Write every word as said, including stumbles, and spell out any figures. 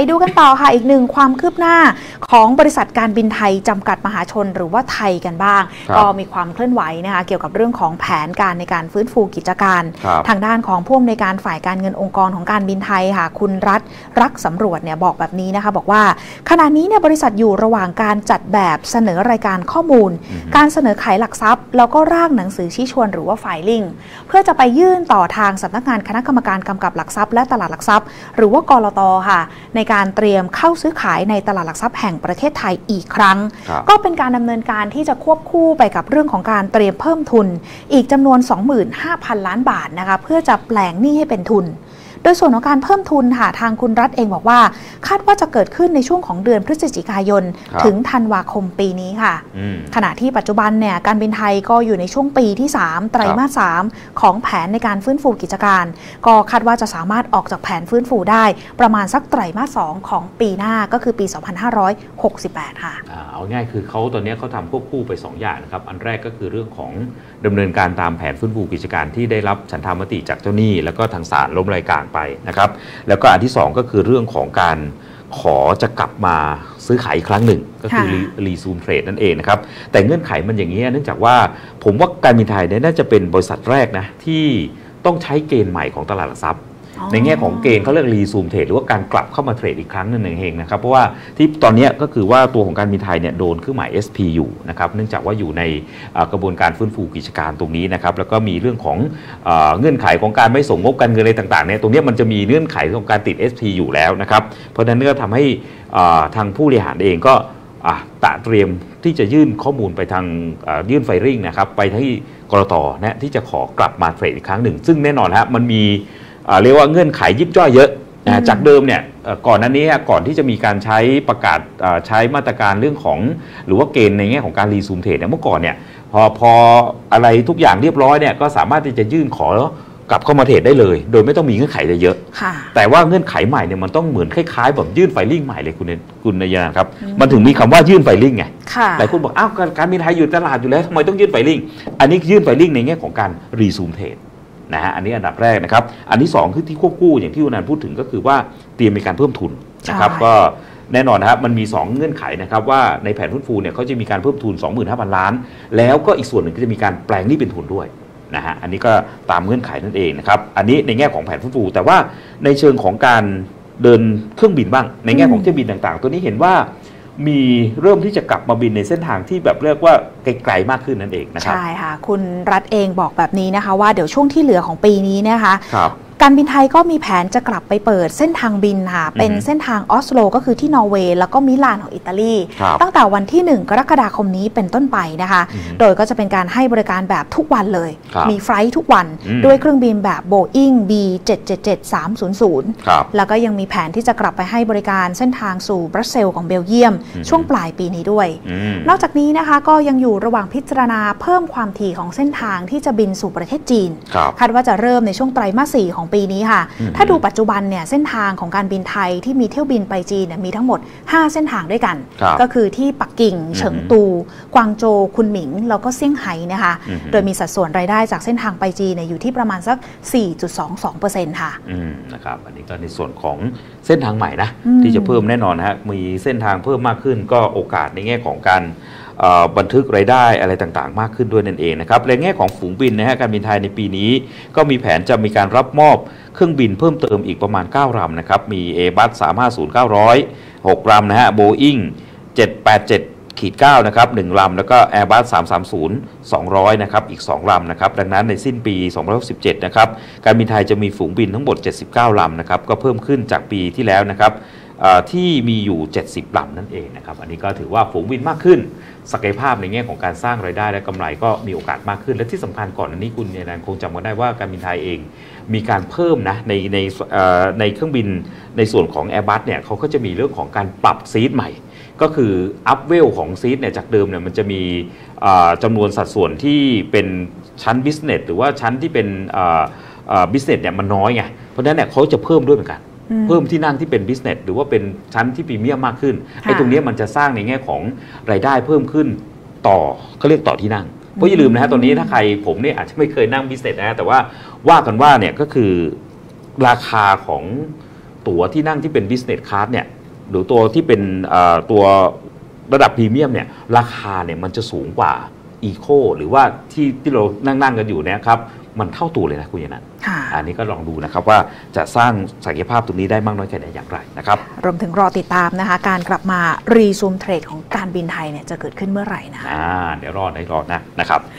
ดูกันต่อค่ะอีกหนึ่งความคืบหน้าของบริษัทการบินไทยจำกัดมหาชนหรือว่าไทยกันบ้างก็มีความเคลื่อนไหวนะคะเกี่ยวกับเรื่องของแผนการในการฟื้นฟูกิจการทางด้านของผู้อำนวยการฝ่ายการเงินองค์กรของการบินไทยค่ะคุณรัฐรักสำรวจเนี่ยบอกแบบนี้นะคะบอกว่าขณะนี้เนี่ยบริษัทอยู่ระหว่างการจัดแบบเสนอรายการข้อมูลการเสนอขายหลักทรัพย์แล้วก็ร่างหนังสือชี้ชวนหรือว่าไฟลิ่งเพื่อจะไปยื่นต่อทางสำนักงานคณะกรรมการกำกับหลักทรัพย์และตลาดหลักทรัพย์หรือว่ากลต.ค่ะในการเตรียมเข้าซื้อขายในตลาดหลักทรัพย์แห่งประเทศไทยอีกครั้งก็เป็นการดำเนินการที่จะควบคู่ไปกับเรื่องของการเตรียมเพิ่มทุนอีกจำนวน สองหมื่นห้าพัน ล้านบาทนะคะเพื่อจะแปลงหนี้ให้เป็นทุนโดยส่วนของการเพิ่มทุนค่ะทางคุณรัฐเองบอกว่าคาดว่าจะเกิดขึ้นในช่วงของเดือนพฤศจิกายนถึงธันวาคมปีนี้ค่ะขณะที่ปัจจุบันเนี่ยการบินไทยก็อยู่ในช่วงปีที่สามไตรมาสสามของแผนในการฟื้นฟูกิจการก็คาดว่าจะสามารถออกจากแผนฟื้นฟูได้ประมาณสักไตรมาสสองของปีหน้าก็คือปีสองพันห้าร้อยหกสิบแปดค่ะเอาง่ายคือเขาตอนนี้เขาทำควบคู่ไปสองอย่างนะครับอันแรกก็คือเรื่องของดำเนินการตามแผนฟื้นฟูกิจการที่ได้รับฉันทามติจากเจ้าหนี้แล้วก็ทางศาลล้มรายการไปนะครับแล้วก็อันที่สองก็คือเรื่องของการขอจะกลับมาซื้อขายอีกครั้งหนึ่งก็คือรีซูมเทรดนั่นเองนะครับแต่เงื่อนไขมันอย่างนี้เนื่องจากว่าผมว่าการบินไทยเนี่ยน่าจะเป็นบริษัทแรกนะที่ต้องใช้เกณฑ์ใหม่ของตลาดหลักทรัพย์ในแง่ของเกณฑ์เขาเรียกรีซูมเทรดหรือว่าการกลับเข้ามาเทรดอีกครั้งนึงเองนะครับเพราะว่าที่ตอนนี้ก็คือว่าตัวของการบินไทยเนี่ยโดนเครื่องหมาย เอส พี อยู่นะครับเนื่องจากว่าอยู่ในกระบวนการฟื้นฟูกิจการตรงนี้นะครับแล้วก็มีเรื่องของเงื่อนไขของการไม่ส่งงบการเงินอะไรต่างๆเนี่ยตรงนี้มันจะมีเงื่อนไขของการติด เอส พี อยู่แล้วนะครับเพราะฉะนั้นก็ทำให้ทางผู้บริหารเองก็ตะเตรียมที่จะยื่นข้อมูลไปทางยื่นไฟลิ่งนะครับไปที่กลต.นะที่จะขอกลับมาเทรดอีกครั้งหนึ่งซึ่งแน่นอนฮะมันมีเรียกว่าเงื่อนไขยิบย่อยเยอะนะจากเดิมเนี่ยก่อนหน้านี้ก่อนที่จะมีการใช้ประกาศใช้มาตรการเรื่องของหรือว่าเกณฑ์ในแง่ของการรีซูมเทรดเนี่ยเมื่อก่อนเนี่ยพอพออะไรทุกอย่างเรียบร้อยเนี่ยก็สามารถที่จะยื่นขอกลับเข้ามาเทรดได้เลยโดยไม่ต้องมีเงื่อนไขอะไรเยอะแต่ว่าเงื่อนไขใหม่เนี่ยมันต้องเหมือนคล้ายๆแบบยื่นไฟลิ่งใหม่เลยคุณคุณนายนาครับมันถึงมีคำว่ายื่นไฟลิ่งไงหลายคนบอกอ้าวการบินไทยอยู่ตลาดอยู่แล้วทำไมต้องยื่นไฟลิ่งอันนี้ยื่นไฟลิ่งในแง่ของการรีซูมเทรดนะฮะอันนี้อันดับแรกนะครับอันที่สองคือที่ควบคู่อย่างที่คุณนันพูดถึงก็คือว่าเตรียมมีการเพิ่มทุนนะครับก็แน่นอนนะครับมันมีสองเงื่อนไขนะครับว่าในแผนฟื้นฟูเนี่ยเขาจะมีการเพิ่มทุน สองหมื่นห้าพัน ล้านแล้วก็อีกส่วนหนึ่งก็จะมีการแปลงหนี้เป็นทุนด้วยนะฮะอันนี้ก็ตามเงื่อนไขนั่นเองนะครับอันนี้ในแง่ของแผนฟื้นฟูแต่ว่าในเชิงของการเดินเครื่องบินบ้างในแง่ของเที่ยวบินต่างๆตัวนี้เห็นว่ามีเริ่มที่จะกลับมาบินในเส้นทางที่แบบเรียกว่าไกลๆมากขึ้นนั่นเองนะครับใช่ค่ะคุณรัฐเองบอกแบบนี้นะคะว่าเดี๋ยวช่วงที่เหลือของปีนี้นะคะการบินไทยก็มีแผนจะกลับไปเปิดเส้นทางบินค่ะเป็นเส้นทางออสโลก็คือที่นอร์เวย์แล้วก็มิลานของอิตาลีตั้งแต่วันที่หนึ่งกรกฎาคมนี้เป็นต้นไปนะคะโดยก็จะเป็นการให้บริการแบบทุกวันเลยมีไฟล์ทุกวันด้วยเครื่องบินแบบ Boeing บี เจ็ด เจ็ด เจ็ด สาม ศูนย์ ศูนย์ แล้วก็ยังมีแผนที่จะกลับไปให้บริการเส้นทางสู่บรัสเซลส์ของเบลเยียมช่วงปลายปีนี้ด้วยนอกจากนี้นะคะก็ยังอยู่ระหว่างพิจารณาเพิ่มความถี่ของเส้นทางที่จะบินสู่ประเทศจีนคาดว่าจะเริ่มในช่วงไตรมาสสี่ของปีนี้ค่ะถ้าดูปัจจุบันเนี่ยเส้นทางของการบินไทยที่มีเที่ยวบินไปจีนเนี่ยมีทั้งหมดห้าเส้นทางด้วยกันก็คือที่ปักกิ่งเฉิงตูกวางโจวคุนหมิงแล้วก็เซี่ยงไฮ้นะคะโดยมีสัดส่วนรายได้จากเส้นทางไปจีนเนี่ยอยู่ที่ประมาณสัก สี่จุดสองสองเปอร์เซ็นต์ ค่ะนะครับอันนี้ก็ในส่วนของเส้นทางใหม่นะที่จะเพิ่มแน่นอนฮะมีเส้นทางเพิ่มมากขึ้นก็โอกาสในแง่ของการบันทึกรายได้อะไรต่างๆมากขึ้นด้วยนั่นเองนะครับในแง่ของฝูงบินนะฮะการบินไทยในปีนี้ก็มีแผนจะมีการรับมอบเครื่องบินเพิ่มเติมอีกประมาณเก้าลำนะครับมี Airbus สามห้าศูนย์ เก้าร้อย หกลำนะฮะ Boeing เจ็ดแปดเจ็ด เก้า นะครับหนึ่งลำแล้วก็ Airbus สามสามศูนย์ สองร้อยนะครับอีกสองลำนะครับดังนั้นในสิ้นปีสองพันหกสิบเจ็ดนะครับการบินไทยจะมีฝูงบินทั้งหมดเจ็ดสิบเก้าลำนะครับก็เพิ่มขึ้นจากปีที่แล้วนะครับที่มีอยู่เจ็ดสิบลำนั่นเองนะครับอันนี้ก็ถือว่าฝูงบินมากขึ้นศักยภาพในแง่ของการสร้างรายได้และกำไรก็มีโอกาสมากขึ้นและที่สำคัญก่อนอันนี้คุณเนี่ยคงจำกันได้ว่าการบินไทยเองมีการเพิ่มนะในในในเครื่องบินในส่วนของ Airbus เนี่ยเขาก็จะมีเรื่องของการปรับซีทใหม่ก็คืออัพเวลของซีทเนี่ยจากเดิมเนี่ยมันจะมีจำนวนสัดส่วนที่เป็นชั้น Business หรือว่าชั้นที่เป็น Business เนี่ยมันน้อยไงเพราะฉะนั้นเนี่ยเขาจะเพิ่มด้วยเหมือนกันเพิ่มที่นั่งที่เป็น business หรือว่าเป็นชั้นที่พรีเมียมมากขึ้นไอ้ตรงนี้มันจะสร้างในแง่ของรายได้เพิ่มขึ้นต่อเขาเรียกต่อที่นั่งเพราะอย่าลืมนะฮะตอนนี้ถ้าใครผมเนี่ยอาจจะไม่เคยนั่ง business นะแต่ว่าว่ากันว่าเนี่ยก็คือราคาของตั๋วที่นั่งที่เป็น business class เนี่ยหรือตัวที่เป็นตัวระดับพรีเมียมเนี่ยราคาเนี่ยมันจะสูงกว่าอีโคหรือว่าที่ที่เรานั่งๆกันอยู่เนี่ยครับมันเท่าตัวเลยนะคุณยนันท์อันนี้ก็ลองดูนะครับว่าจะสร้างศักยภาพตรงนี้ได้มากน้อยแค่ไหนอย่างไรนะครับรวมถึงรอติดตามนะคะการกลับมารีซูมเทรดของการบินไทยเนี่ยจะเกิดขึ้นเมื่อไหร่นะคะเดี๋ยวรอได้รอนะนะครับ